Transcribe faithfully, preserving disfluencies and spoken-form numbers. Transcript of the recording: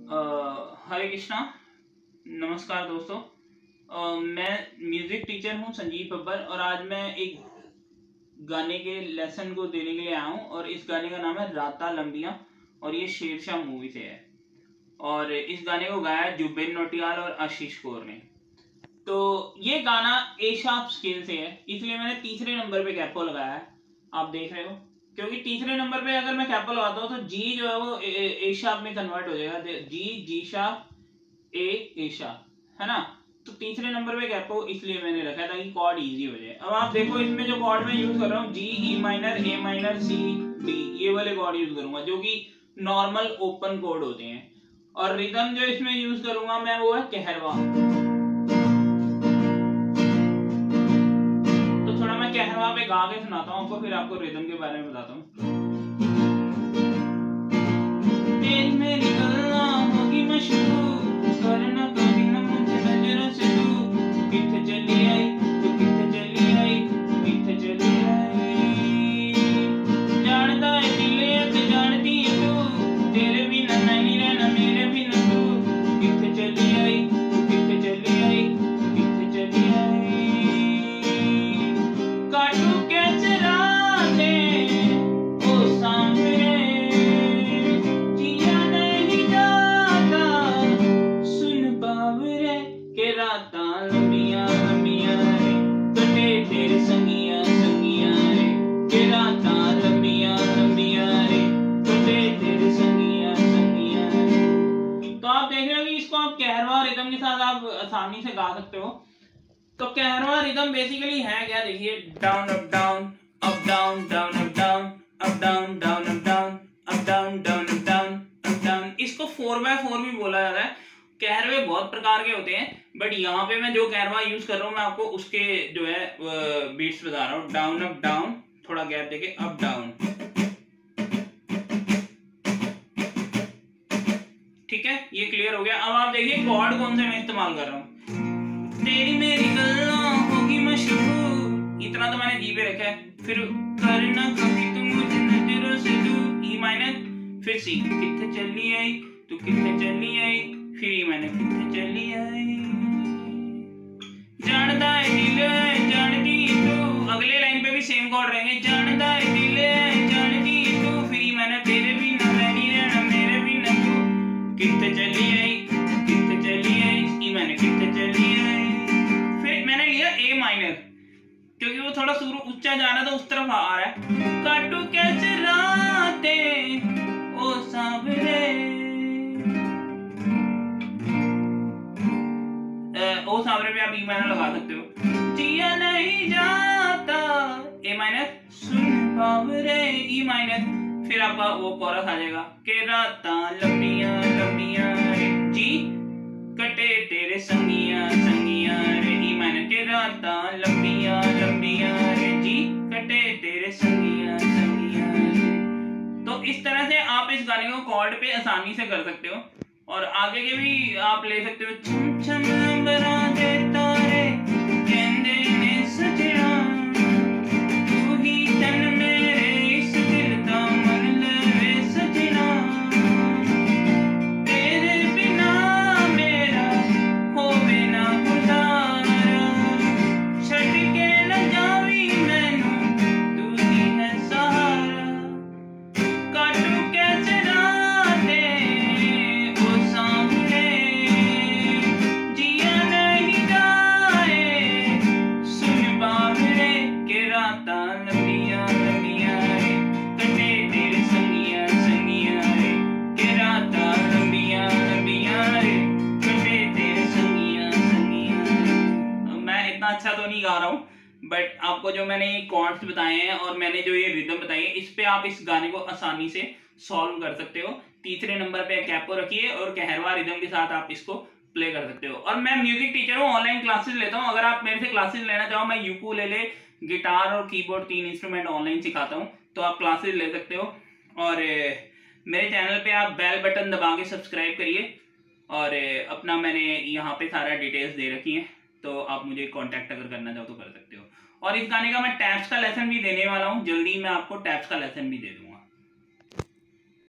अ, हरे कृष्णा। नमस्कार दोस्तों। अ, मैं म्यूज़िक टीचर हूँ संजीव बब्बर और आज मैं एक गाने के लेसन को देने के लिए आया हूँ और इस गाने का नाम है राता लंबियाँ और ये शेरशाह मूवी से है। और इस गाने को गाया है जुबिन नौटियाल और आशीष कौर ने। तो ये गाना ए शार्प स्केल से है, इसलिए मैंने तीसरे नंबर पे कैपो लगाया है। आप देख रहे हो, क्योंकि तीसरे नंबर पे अगर मैं कैपो लगाता हूँ तो जी जो है वो ए शार्प में कन्वर्ट हो जाएगा। जी जी शार्प ए ए शार्प, है ना। तो तीसरे नंबर पे कैपो इसलिए मैंने रखा था कि कॉर्ड इजी हो जाए। अब आप देखो इसमें जो कॉर्ड मैं यूज कर रहा हूँ जी E minor A minor C D, ये वाले कॉर्ड यूज करूंगा जो कि नॉर्मल ओपन कॉर्ड होते हैं। और रिदम जो इसमें यूज करूंगा मैं वो है कहरवा। तो थोड़ा मैं कहरवा पे गा के सुनाता हूँ आपको, फिर आपको रिदम के बारे में बताता हूँ। मेरी गल्ला होगी मशहूर, करना कभी न मुझे नजरों से दूर। किथे चली आई तू, किथे चली आई, किथे चली आई। जानता है दिल ते जानती है तू, तेरे बिना मैं नहीं रहना मेरे बिना तू। किथे चली आई तू, किथे चली आई, किथे चली आई। काटू कैसे रातें ओ सांवरे, के रातां लंबियां लंबियां रे, कटे तेरे संगियां संगियां रे। के रातां लंबियां लंबियां रे, कटे तेरे संगियां संगियां रे। तो आप देख रहे हो कि इसको आप कहरवा रिदम के साथ आप आसानी से गा सकते हो। तो कहरवा रिदम बेसिकली है क्या, देखिए, down up down up down down up down up down down up down up down down up down up down. इसको फोर बाय फोर भी बोला जाता है। कहरवे बहुत प्रकार के होते हैं, बट यहाँ पे मैं जो कहरवा यूज कर रहा हूँ मैं आपको उसके जो है बीट्स बता रहा हूँ। डाउन अप डाउन, थोड़ा गैप देके अप डाउन, ठीक है, ये क्लियर हो गया। अब आप देखिए कॉर्ड कौन से मैं इस्तेमाल कर रहा हूँ। तेरी मेरी गल्ला होगी मशहूर, इतना तो मैंने जी पे रखा है। फिर करना कभी तुम मुझे नजरों से दूर, ई माइनर, फिर सी, किथे चली आई तू, किथे चली आई, फिर ई माइनर, किथे चली आई। जानता है दिल है जानती तू, अगले लाइन पे भी सेम कॉर्ड रहेंगे। जानता है दिल है जानती तू, फिर ई माइनर, तेरे बिना मैं नहीं रहना मेरे बिना तू। किथे चली आई किथे चली आई, ई माइनर, किथे चली आई। फिर मैंने लिया ए माइनर क्योंकि वो थोड़ा सुर ऊंचा जाना तो उस तरफ आ रहा है। काटू कैसे रातें ओ सांवरे, ओ सांवरे पे आप ई माइनर लगा सकते हो। जिया नहीं जाता ए माइनर, सुन बावरे ई माइनर, फिर आपका वो कोरस आ जाएगा। के रातां लंबियां लंबियां रे, जी कटे तेरे संगियां संगियां रे, ई माइनर। के रातां लंबियां लंबियां रे, जी कटे तेरे संगियां संगियां रे। तो इस तरह से आप इस गाने को कॉर्ड पे आसानी से कर सकते हो और आगे के भी आप ले सकते हो। छम छम अंबरा दे तारे कहंदे ने सजना, तू ही तन मेरे इस दिल दा मन लवे सजना। तेरे बिना मेरा होवे ना गुजारा, छड़ के न जावी मैनू तू ही है सहारा। काटू कैसे रातें ओ सांवरे, जिया नहीं जाए सुन बावरे। के रातां लंबियां लंबियां रे, कटे तेरे संगियां संगियां रे। के रातां लंबियां लंबियां रे, कटे तेरे संगियां संगियां रे। मैं इतना अच्छा तो नहीं गा रहा हूँ, बट आपको जो मैंने ये कॉर्ड्स बताए हैं और मैंने जो ये रिदम बताई है, इस पे आप इस गाने को आसानी से सॉल्व कर सकते हो। तीसरे नंबर पे कैपो रखिए और कहरवा रिदम के साथ आप इसको प्ले कर सकते हो। और मैं म्यूजिक टीचर हूँ, ऑनलाइन क्लासेस लेता हूँ। अगर आप मेरे से क्लासेस लेना चाहो, मैं यूकुलेले, गिटार और कीबोर्ड तीन इंस्ट्रूमेंट ऑनलाइन सिखाता हूँ, तो आप क्लासेस ले सकते हो। और मेरे चैनल पे आप बेल बटन दबा के सब्सक्राइब करिए और अपना मैंने यहाँ पे सारा डिटेल्स दे रखी है, तो आप मुझे कांटेक्ट अगर करना चाहो तो कर सकते हो। और इस गाने का मैं टैप्स का लेसन भी देने वाला हूँ, जल्दी मैं आपको टैप्स का लेसन भी दे दूँगा।